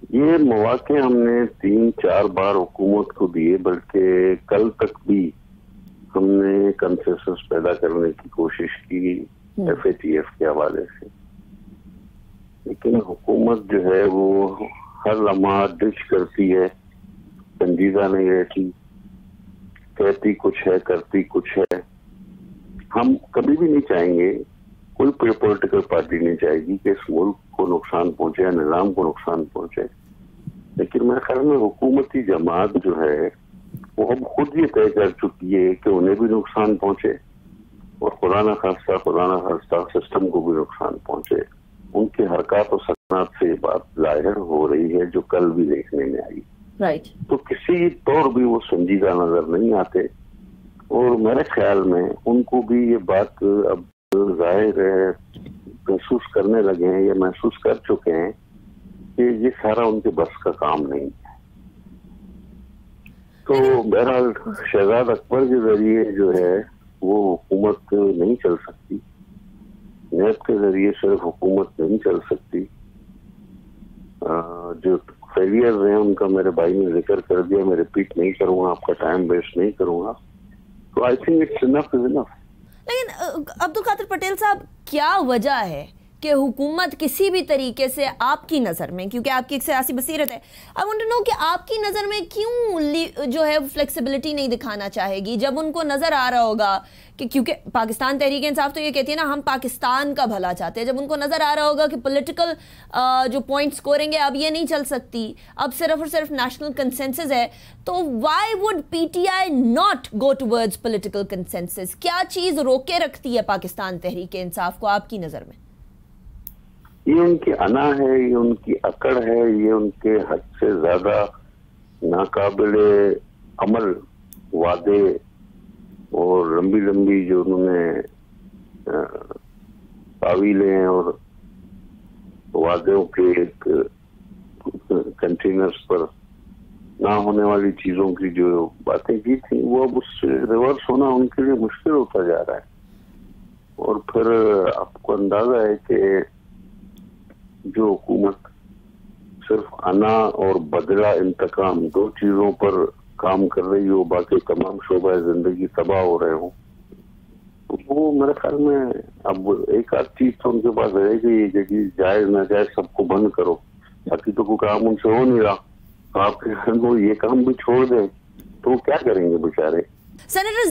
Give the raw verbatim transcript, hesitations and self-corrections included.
یہ مواقع ہم نے تین چار بار حکومت کو دیے، بلکہ کل تک بھی ہم نے کنسنسس پیدا کرنے کی کوشش کی ایف اے ٹی ایف کے حوالے سے، لیکن حکومت جو ہے وہ ہر لمحہ ڈچ کرتی ہے، سنجیدہ نہیں رہتی، کہتی کچھ ہے کرتی کچھ ہے۔ ہم کبھی بھی نہیں چاہیں گے، کوئی پولیٹیکل پارٹی نہیں چاہے گی کہ اس ملک کو نقصان پہنچے، نظام کو نقصان پہنچے، لیکن میرے خیال میں حکومتی جماعت جو ہے وہ اب خود یہ طے کر چکی ہے کہ انہیں بھی نقصان پہنچے اور خدا نہ خواستہ خدا نہ خواستہ سسٹم کو بھی نقصان پہنچے۔ ان کے حرکات و سکنات سے یہ بات ظاہر ہو رہی ہے جو کل بھی دیکھنے میں آئی، رائٹ تو کسی طور بھی وہ سنجیدہ نظر نہیں آتے، اور میرے خیال میں ان کو بھی یہ بات اب ظاہر ہے محسوس کرنے لگے ہیں یا محسوس کر چکے ہیں کہ یہ سارا ان کے بس کا کام نہیں ہے۔ تو بہرحال شہزاد اکبر کے ذریعے جو ہے وہ حکومت نہیں چل سکتی، نیب کے ذریعے صرف حکومت نہیں چل سکتی۔ جو فیلیئرز ہیں ان کا میرے بھائی نے ذکر کر دیا، میں ریپیٹ نہیں کروں گا، آپ کا ٹائم ویسٹ نہیں کروں گا۔ تو آئی تھنک اٹس انف از انف۔ لیکن عبدالقادر پٹیل صاحب، کیا وجہ ہے کہ حکومت کسی بھی طریقے سے آپ کی نظر میں، کیونکہ آپ کی ایک سیاسی بصیرت ہے، I want to know کہ آپ کی نظر میں کیوں جو ہے فلیکسیبلٹی نہیں دکھانا چاہے گی، جب ان کو نظر آ رہا ہوگا کہ کیونکہ پاکستان تحریک انصاف تو یہ کہتی ہے نا ہم پاکستان کا بھلا چاہتے ہیں، جب ان کو نظر آ رہا ہوگا کہ پولیٹیکل جو پوائنٹ سکورنگ ہے اب یہ نہیں چل سکتی، اب صرف اور صرف نیشنل کنسنسس ہے، تو why would P T I not go towards political consensus? کیا چیز روکے رکھتی ہے پاکستان تحریک انصاف کو آپ کی نظر میں؟ یہ ان کی انا ہے، یہ ان کی اکڑ ہے، یہ ان کے حد سے زیادہ ناقابل عمل وعدے اور لمبی لمبی جو انہوں نے تعویلیں اور وعدوں کے ایک کنٹینرز پر نہ ہونے والی چیزوں کی جو باتیں کی تھیں، وہ اب اس سے ریورس ہونا ان کے لیے مشکل ہوتا جا رہا ہے۔ اور پھر آپ کو اندازہ ہے کہ جو حکومت صرف انا اور بدلہ انتقام دو چیزوں پر کام کر رہی ہو، باقی تمام شعبہ زندگی تباہ ہو رہے ہوں، تو وہ میرے خیال میں اب ایک آدھ چیز تو ان کے پاس رہے گی کہ جائز ناجائز سب کو بند کرو، باقی تو کوئی کام ان سے ہو نہیں رہا، آپ کے گھر کو یہ کام بھی چھوڑ دیں تو وہ کیا کریں گے بیچارے۔ سینیٹر